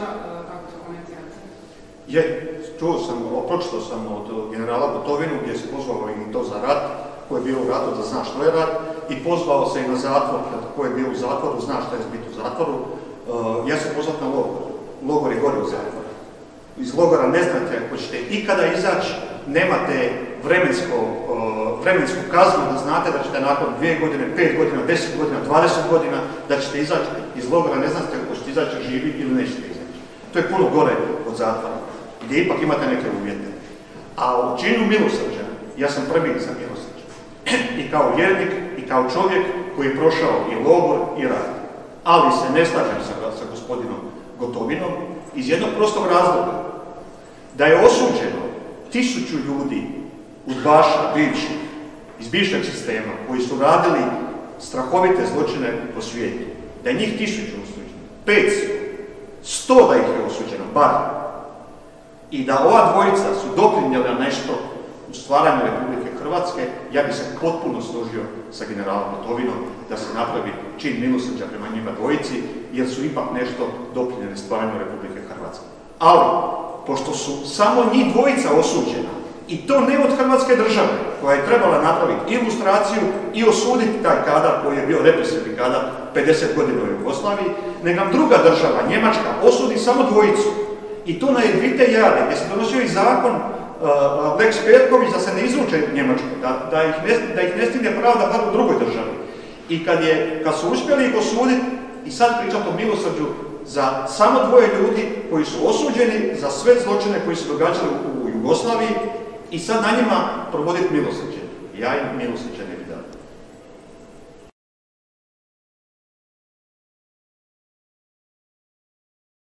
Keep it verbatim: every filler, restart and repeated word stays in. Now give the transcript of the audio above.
zločina, kako to komentirate? Je, čuo sam, pročitao sam od generala Gotovinu gdje se pozvao i to za rat, ko je bio u ratu da zna što je rat, i pozvao se i na zatvor, ko je bio u zatvoru, zna što je biti u zatvoru. Ja sam pozvat na logor. Logor je gore u zatvoru. Iz logora ne znate ako ćete ikada izaći, nemate vremensko, vremensku kaznu da znate da ćete nakon dvije godine, pet godina, deset godina, dvadeset godina, da ćete izaći iz logora, ne znate ako ćete izaći živi ili nećete izaći. To je puno gore od zatvora, gdje ipak imate neke uvjete. A u činu milosrđa, ja sam prvi za milosrđa. I kao vjernik, i kao čovjek koji je prošao i logor i rat. Ali se ne slažem sa, sa gospodinom Gotovinom iz jednog prostog razloga. Da je osuđeno tisuću ljudi udbaša, bivših, iz bivšeg sistema, koji su radili strahovite zločine po svijetu. Da je njih tisuću osuđeno, petsto, sto da ih je osuđeno, bar. I da ova dvojica su doprinijeli na nešto u stvaranju Republike Hrvatske, ja bi se potpuno složio sa generalom Gotovinom da se napravi čin milosrđa prema njima dvojici, jer su ipak nešto doprinijeli stvaranju Republike Hrvatske. Ali, pošto su samo njih dvojica osuđena, i to ne od Hrvatske države, koja je trebala napraviti ilustraciju i osuditi taj kadar koji je bio represivni kadar pedeset godina u Jugoslaviji, nego nam druga država, Njemačka, osudi samo dvojicu. I to na jedvite jade, gdje se donosio i zakon uh, Lex Perković da se ne izruče Njemačku, da, da, ih ne, da ih ne stigne pravda bar u drugoj državi. I kad, je, kad su uspjeli ih osuditi, i sad pričati o milosrđu za samo dvoje ljudi koji su osuđeni za sve zločine koji su događali u, u Jugoslaviji, i sad na njima provoditi milosrđe. Ja im milosrđe ne